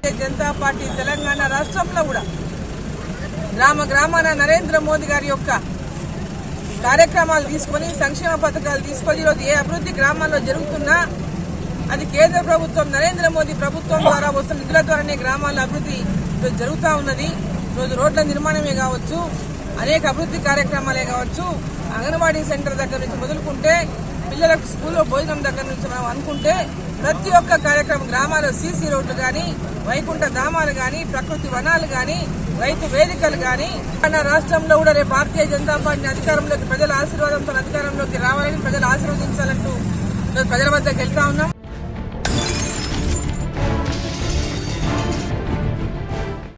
Janata party Telangana రాష్ట్రంలో కూడా గ్రామ గ్రామాన నరేంద్ర మోదీ గారి యొక్క కార్యక్రమాలు తీసుకొని సంక్షేమ పథకాలు తీసుకొని ఈరోజు ఏ అభివృద్ధి గ్రామాల్లో జరుగుతున్నా అది కేంద్ర ప్రభుత్వం నరేంద్ర మోదీ ప్రభుత్వం ద్వారా వస్తున్న నిధుల ద్వారానే గ్రామాల అభివృద్ధి జరుగుతూ ఉన్నది. రోజు రోడ్ల నిర్మాణమే కావచ్చు, అనేక అభివృద్ధి కార్యక్రమాలే కావచ్చు, అంగన్వాడీ సెంటర్ దగ్గర నుంచి మొదలుకుంటే పిల్లలకు స్కూల్లో భోజనం దగ్గర నుంచి మనం అనుకుంటే ప్రతి ఒక్క కార్యక్రమం గ్రామాల్లో సీసీ రోడ్లు గాని, వైకుంఠ ధామాలు గాని, ప్రకృతి వనాలు గాని, రైతు వేదికలు గాని రాష్ట్రంలో కూడా రేపు భారతీయ జనతా పార్టీ అధికారంలోకి ప్రజల ఆశీర్వాదంతో అధికారంలోకి రావాలని ప్రజలు ఆశీర్వదించాలంటూ ప్రజల వద్దకు వెళ్తా ఉన్నాం.